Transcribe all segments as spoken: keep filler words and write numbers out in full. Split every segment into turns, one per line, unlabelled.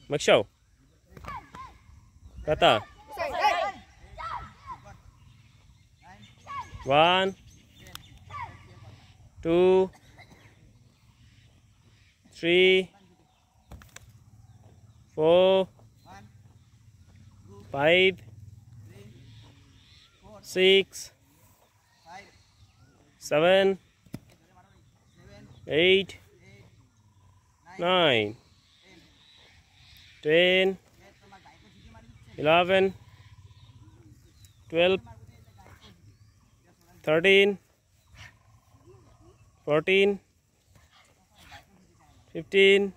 Make show. Kata. One, two, three, four, five, six, seven, eight, nine, ten, eleven, twelve, thirteen, fourteen, fifteen,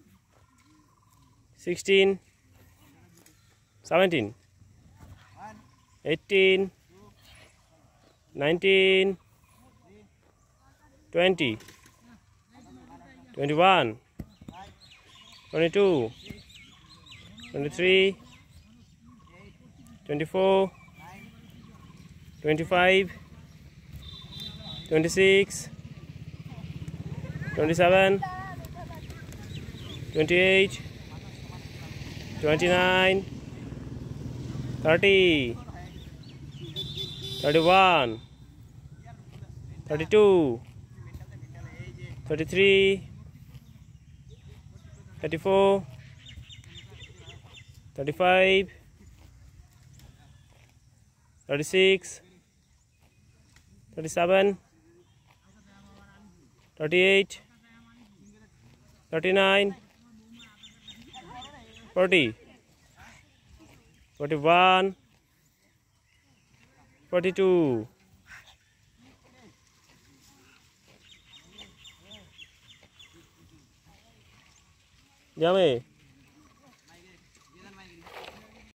sixteen, seventeen, eighteen, nineteen, twenty, twenty-one, twenty-two, twenty-three, twenty-four, twenty-five, twenty-six, twenty-seven, twenty-eight, twenty-nine, thirty, thirty-one, thirty-two, thirty-three, thirty-four, thirty-five, thirty-six, thirty-seven, thirty-eight, thirty-nine, forty, forty-one, forty-two. Yummy.